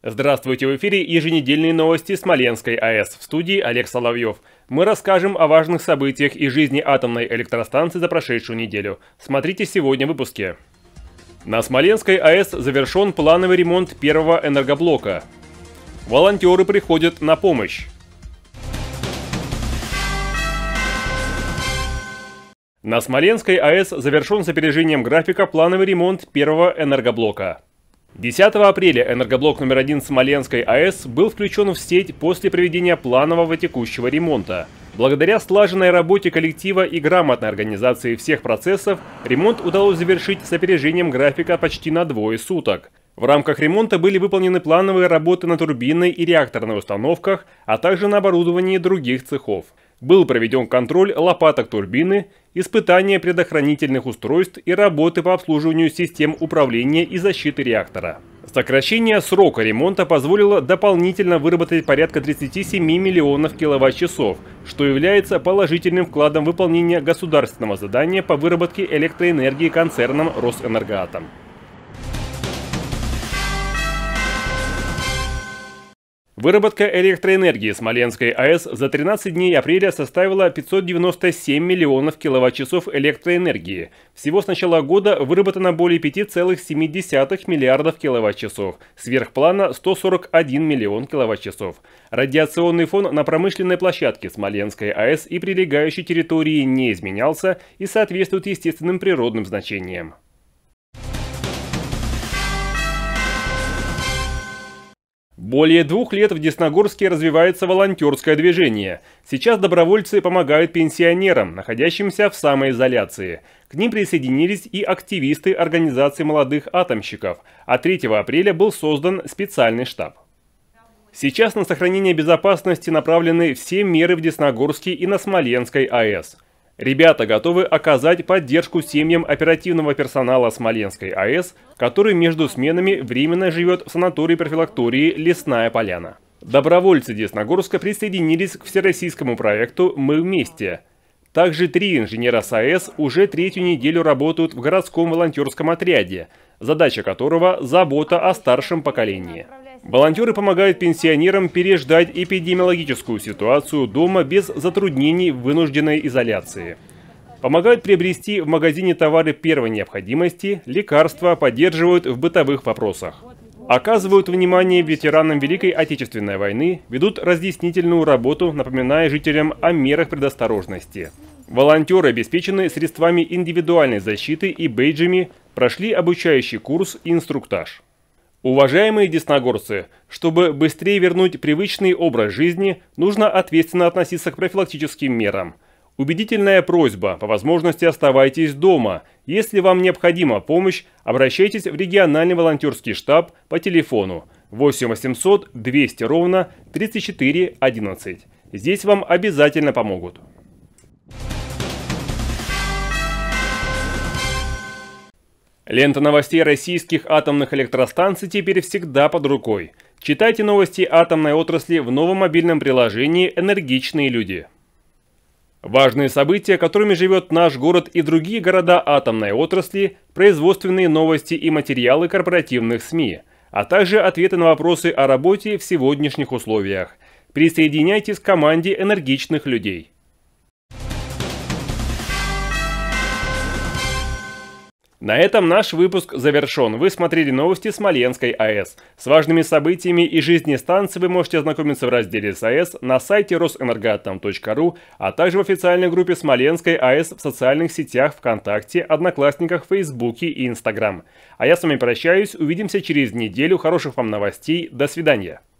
Здравствуйте, в эфире еженедельные новости Смоленской АЭС. В студии Олег Соловьев. Мы расскажем о важных событиях из жизни атомной электростанции за прошедшую неделю. Смотрите сегодня в выпуске. На Смоленской АЭС завершен плановый ремонт первого энергоблока. Волонтеры приходят на помощь. На Смоленской АЭС завершен с опережением графика плановый ремонт первого энергоблока. 10 апреля энергоблок номер 1 Смоленской АЭС был включен в сеть после проведения планового текущего ремонта. Благодаря слаженной работе коллектива и грамотной организации всех процессов, ремонт удалось завершить с опережением графика почти на двое суток. В рамках ремонта были выполнены плановые работы на турбинной и реакторной установках, а также на оборудовании других цехов. Был проведен контроль лопаток турбины, испытания предохранительных устройств и работы по обслуживанию систем управления и защиты реактора. Сокращение срока ремонта позволило дополнительно выработать порядка 37 миллионов киловатт-часов, что является положительным вкладом в выполнение государственного задания по выработке электроэнергии концерном «Росэнергоатом». Выработка электроэнергии Смоленской АЭС за 13 дней апреля составила 597 миллионов киловатт-часов электроэнергии. Всего с начала года выработано более 5,7 миллиардов киловатт-часов, сверх плана 141 миллион киловатт-часов. Радиационный фон на промышленной площадке Смоленской АЭС и прилегающей территории не изменялся и соответствует естественным природным значениям. Более 2 лет в Десногорске развивается волонтерское движение. Сейчас добровольцы помогают пенсионерам, находящимся в самоизоляции. К ним присоединились и активисты организации молодых атомщиков, а 3 апреля был создан специальный штаб. Сейчас на сохранение безопасности направлены все меры в Десногорске и на Смоленской АЭС. Ребята готовы оказать поддержку семьям оперативного персонала Смоленской АЭС, который между сменами временно живет в санатории-профилактории «Лесная поляна». Добровольцы Десногорска присоединились к всероссийскому проекту «Мы вместе». Также 3 инженера с АЭС уже 3-ю неделю работают в городском волонтерском отряде, задача которого – забота о старшем поколении. Волонтеры помогают пенсионерам переждать эпидемиологическую ситуацию дома без затруднений в вынужденной изоляции. Помогают приобрести в магазине товары первой необходимости, лекарства, поддерживают в бытовых вопросах. Оказывают внимание ветеранам Великой Отечественной войны, ведут разъяснительную работу, напоминая жителям о мерах предосторожности. Волонтеры обеспечены средствами индивидуальной защиты и бейджами, прошли обучающий курс и инструктаж. Уважаемые десногорцы, чтобы быстрее вернуть привычный образ жизни, нужно ответственно относиться к профилактическим мерам. Убедительная просьба: по возможности оставайтесь дома. Если вам необходима помощь, обращайтесь в региональный волонтерский штаб по телефону 8 800 200 ровно 34 11. Здесь вам обязательно помогут. Лента новостей российских атомных электростанций теперь всегда под рукой. Читайте новости атомной отрасли в новом мобильном приложении «Энергичные люди». Важные события, которыми живет наш город и другие города атомной отрасли, производственные новости и материалы корпоративных СМИ, а также ответы на вопросы о работе в сегодняшних условиях. Присоединяйтесь к команде энергичных людей. На этом наш выпуск завершен. Вы смотрели новости Смоленской АЭС. С важными событиями и жизни станции вы можете ознакомиться в разделе САЭС на сайте росэнергоатом.ру, а также в официальной группе Смоленской АЭС в социальных сетях ВКонтакте, Одноклассниках, Фейсбуке и Инстаграм. А я с вами прощаюсь. Увидимся через неделю. Хороших вам новостей. До свидания.